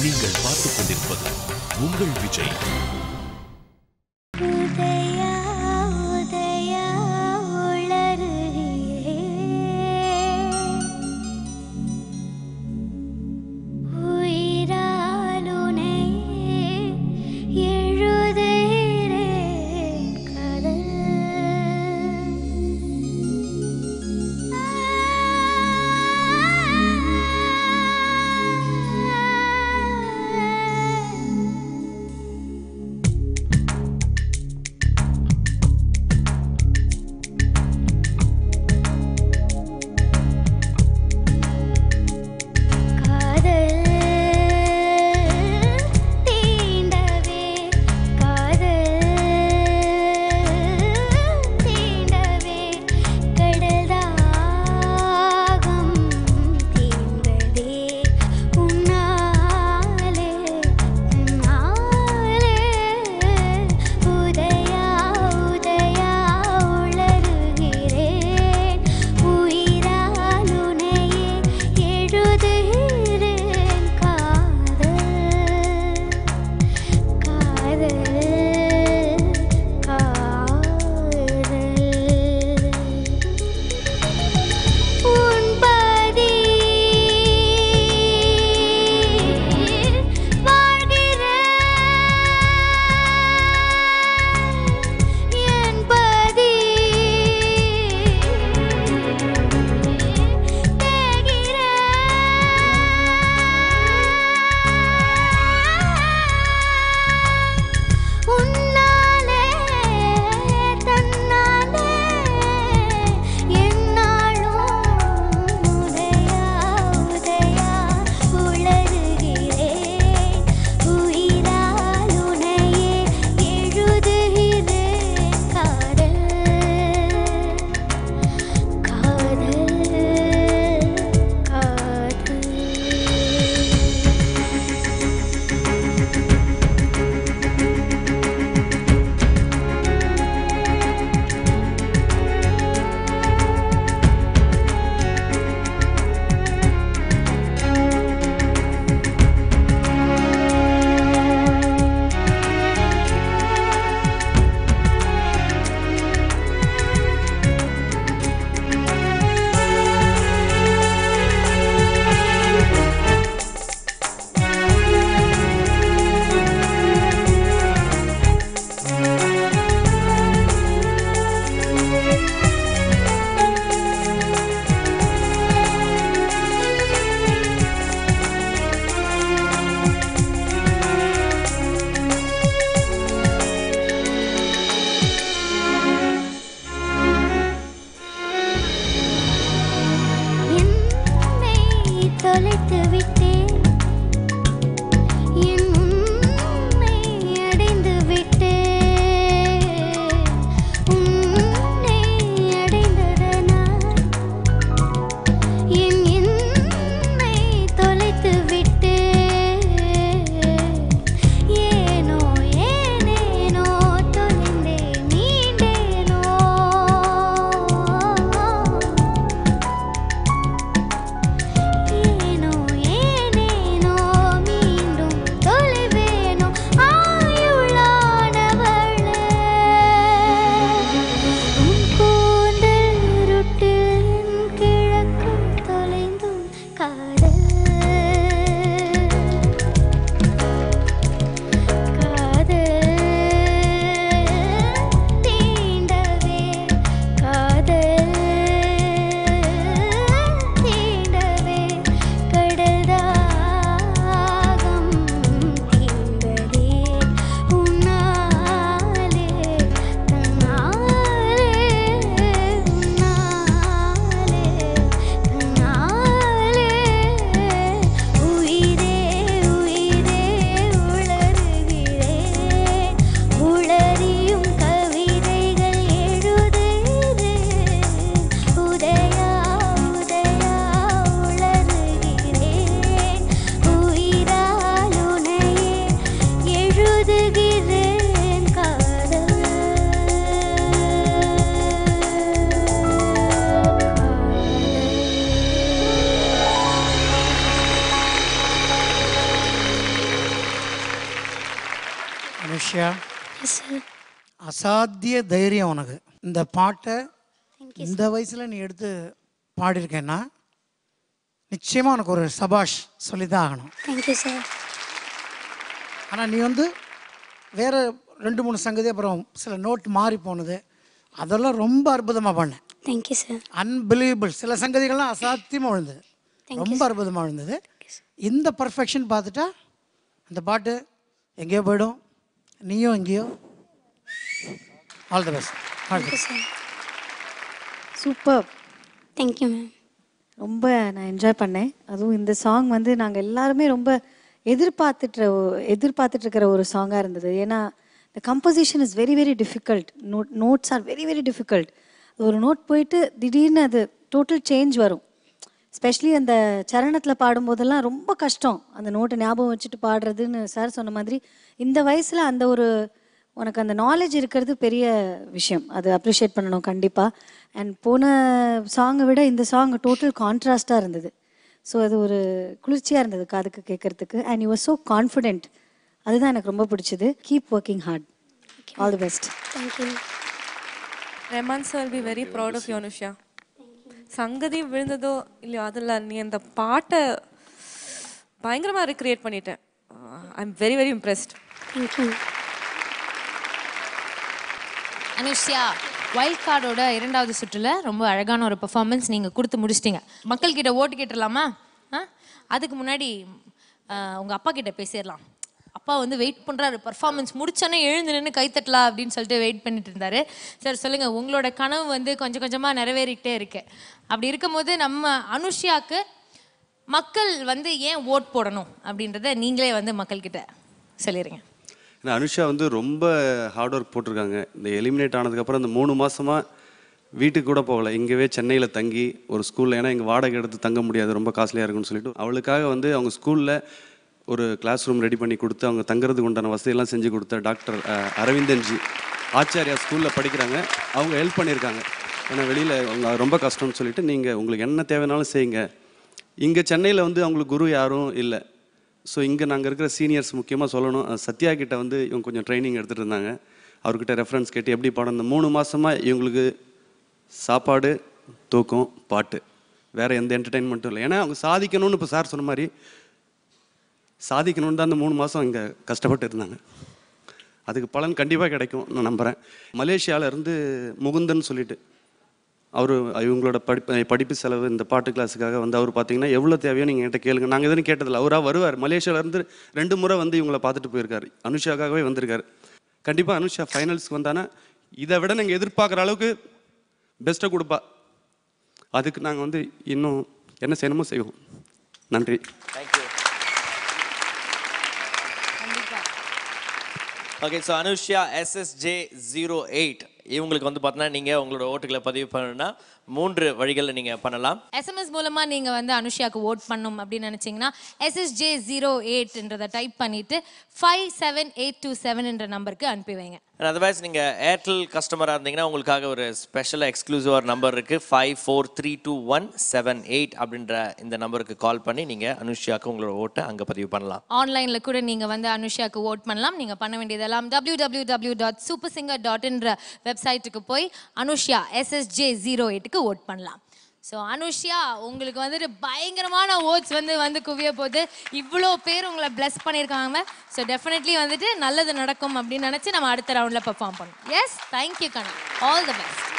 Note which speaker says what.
Speaker 1: நீங்கள் பார்த்துக் கொண்டிருப்பது உங்கள் விஜய்.
Speaker 2: ஏனோ அனுஷ்யா,
Speaker 3: எஸ் சார்.
Speaker 2: அசாத்திய தைரியம் உனக்கு. இந்த பாட்டை இந்த வயசில் நீ எடுத்து பாடியிருக்கேன்னா நிச்சயமாக உனக்கு ஒரு சபாஷ் சொல்லி தான் ஆகணும்.
Speaker 3: Thank you sir.
Speaker 2: ஆனால் நீ வந்து வேறு 2-3 சங்கதி அப்புறம் சில நோட் மாறி போனது அதெல்லாம் ரொம்ப அற்புதமாக பண்ணேன்.
Speaker 3: Thank you sir.
Speaker 2: அன்பிலீவபிள். சில சங்கதிகள்லாம் அசாத்தியமாக விழுந்தது, ரொம்ப அற்புதமாக விழுந்தது. இந்த பர்ஃபெக்ஷன் பார்த்துட்டா அந்த பாட்டு எங்கேயோ போயிடும், நீயும் எங்கேயோ. All the best.
Speaker 3: Thank you sir.
Speaker 4: Super.
Speaker 3: Thank you ma'am.
Speaker 4: ரொம்ப நான் என்ஜாய் பண்ணேன். அதுவும் இந்த சாங் வந்து நாங்கள் எல்லாருமே ரொம்ப எதிர்பார்த்துட்டு இருக்கிற ஒரு சாங்காக இருந்தது. ஏன்னா the composition is very very difficult. Notes are very very difficult. ஒரு நோட் போயிட்டு திடீர்னு அது டோட்டல் சேஞ்ச் வரும். ஸ்பெஷலி அந்த சரணத்தில் பாடும்போதெல்லாம் ரொம்ப கஷ்டம் அந்த நோட்டை ஞாபகம் வச்சுட்டு பாடுறதுன்னு சார் சொன்ன மாதிரி. இந்த வயசில் அந்த ஒரு உனக்கு அந்த நாலேஜ் இருக்கிறது பெரிய விஷயம். அது அப்ரிஷியேட் பண்ணணும் கண்டிப்பாக. அண்ட் போன சாங்கை விட இந்த சாங் டோட்டல் கான்ட்ராஸ்டாக இருந்தது. ஸோ அது ஒரு குளிர்ச்சியாக இருந்தது காதுக்கு கேட்கறதுக்கு. And you are so confident. அதுதான் எனக்கு ரொம்ப பிடிச்சது. Keep working hard. All the best.
Speaker 3: Thank you.
Speaker 5: ரெமான் sir will be very proud of you Anushya. சங்கதி விழுந்ததோ இல்லையோ அதில் நீ அந்த பாட்டை பயங்கரமாக ரீக்ரியேட் பண்ணிட்டேன். I am very very impressed.
Speaker 3: Thank you.
Speaker 6: Anushya, wild கார்டோட 2வது சுற்றுல ரொம்ப அழகான ஒரு பெர்ஃபார்மன்ஸ் நீங்கள் கொடுத்து முடிச்சிட்டிங்க. மக்கள்கிட்ட ஓட்டு கேட்டுடலாமா? அதுக்கு முன்னாடி உங்கள் அப்பா கிட்ட பேசிடலாம். அப்பா வந்து வெயிட் பண்ணுறாரு, பர்ஃபார்மன்ஸ் முடிச்சோன்னே எழுந்து நின்று கைத்தட்டலாம் அப்படின்னு சொல்லிட்டு வெயிட் பண்ணிட்டு இருந்தாரு. சார் சொல்லுங்கள், உங்களோட கனவு வந்து கொஞ்சம் கொஞ்சமாக நிறைவேறிக்கிட்டே இருக்கு. அப்படி இருக்கும்போது நம்ம அனுஷ்யாவுக்கு மக்கள் வந்து ஏன் ஓட் போடணும் அப்படின்றத நீங்களே வந்து மக்கள்கிட்ட சொல்லிடுங்க.
Speaker 7: ஏன்னா அனுஷா வந்து ரொம்ப ஹார்ட் ஒர்க் போட்டிருக்காங்க. இந்த எலிமினேட் ஆனதுக்கப்புறம் இந்த 3 மாதமாக வீட்டுக்கு கூட போகலை. இங்கேவே சென்னையில் தங்கி ஒரு ஸ்கூலில், ஏன்னா இங்கே வாடகை எடுத்து தங்க முடியாது, ரொம்ப காஸ்ட்லியாக இருக்குன்னு சொல்லிட்டு அவளுக்காக வந்து அவங்க ஸ்கூலில் ஒரு கிளாஸ் ரூம் ரெடி பண்ணி கொடுத்து அவங்க தங்குறதுக்கு உண்டான வசதியெல்லாம் செஞ்சு கொடுத்த டாக்டர் அரவிந்தன்ஜி ஆச்சாரியா ஸ்கூலில் படிக்கிறாங்க. அவங்க ஹெல்ப் பண்ணியிருக்காங்க. ஏன்னா வெளியில் அவங்க ரொம்ப கஷ்டம்னு சொல்லிட்டு நீங்கள் உங்களுக்கு என்ன தேவைனாலும் செய்யுங்க. இங்கே சென்னையில் வந்து அவங்களுக்கு குரு யாரும் இல்லை. ஸோ இங்கே நாங்கள் இருக்கிற சீனியர்ஸ் முக்கியமாக சொல்லணும், சத்யா கிட்ட வந்து இவங்க கொஞ்சம் ட்ரைனிங் எடுத்துகிட்டு இருந்தாங்க. அவர்கிட்ட ரெஃபரன்ஸ் கேட்டு எப்படி பாடம். இந்த 3 மாதமாக இவங்களுக்கு சாப்பாடு, தூக்கம், பாட்டு, வேறு எந்த என்டர்டெயின்மெண்ட்டும் இல்லை. ஏன்னா அவங்க சாதிக்கணும்னு இப்போ சார் சொன்ன மாதிரி சாதிக்கணும்னு தான் அந்த 3 மாதம் இங்கே கஷ்டப்பட்டு இருந்தாங்க. அதுக்கு பலன் கண்டிப்பாக கிடைக்கும் நான் நம்புகிறேன். மலேசியாவிலேருந்து முகுந்தன் சொல்லிட்டு அவர் இவங்களோட படிப்பு செலவு இந்த பாட்டு கிளாஸுக்காக வந்து அவர் பார்த்தீங்கன்னா எவ்வளோ தேவையோ நீங்கள் என்கிட்ட கேளுங்க. நாங்கள் எதுவும் கேட்டதில்லை. அவராக வருவார். மலேசியாவிலேருந்து 2 முறை வந்து இவங்களை பார்த்துட்டு போயிருக்காரு. அனுஷாக்காகவே வந்திருக்காரு. கண்டிப்பாக அனுஷா ஃபைனல்ஸ்க்கு வந்தானா இதை விட நாங்கள் எதிர்பார்க்குற அளவுக்கு பெஸ்ட்டை கொடுப்பா. அதுக்கு நாங்கள் வந்து இன்னும் என்ன செய்யணுமோ செய்வோம். நன்றி.
Speaker 8: Thank you. Okay, so Anushya SSJ08 இவங்களுக்கு வந்து பார்த்தீங்கன்னா நீங்கள் உங்களோட ஓட்டுகளை பதிவு பண்ணணும்னா 3 வழிகளில் நீங்கள் பண்ணலாம்.
Speaker 6: SMS மூலமாக நீங்கள் வந்து அனுஷ்யாவுக்கு ஓட் பண்ணணும் அப்படின்னு நினச்சிங்கன்னா SSJ08 டைப் பண்ணிவிட்டு 57827 என்ற நம்பருக்கு அனுப்பி வைங்க.
Speaker 8: அதர்வைஸ் நீங்கள் ஏர்டெல் கஸ்டமராக இருந்தீங்கன்னா உங்களுக்காக ஒரு ஸ்பெஷலாக எக்ஸ்க்ளூசிவாக நம்பர் இருக்குது. 54322178 அப்படின்ற இந்த நம்பருக்கு கால் பண்ணி நீங்கள் அனுஷ்யாவுக்கு உங்களோட ஓட்டை அங்கே பதிவு பண்ணலாம்.
Speaker 6: ஆன்லைனில் கூட நீங்கள் வந்து அனுஷ்யாவுக்கு ஓட் பண்ணலாம். நீங்கள் பண்ண வேண்டியதெல்லாம் www.supersinger.in வெப்சைட்டுக்கு போய் அனுஷ்யா SSJ08க்கு ஓட் பண்ணலாம். ஸோ அனுஷ்யா, உங்களுக்கு வந்துட்டு பயங்கரமான ஓட்ஸ் வந்து குவிய போது. இவ்வளோ பேர் உங்களை பிளஸ் பண்ணியிருக்காங்க. ஸோ டெஃபினெட்லி வந்துட்டு நல்லது நடக்கும் அப்படின்னு நினச்சி நம்ம அடுத்த ரவுண்டில் பெர்ஃபார்ம் பண்ணுவோம். எஸ், தேங்க்யூ கண்ணா. All the best.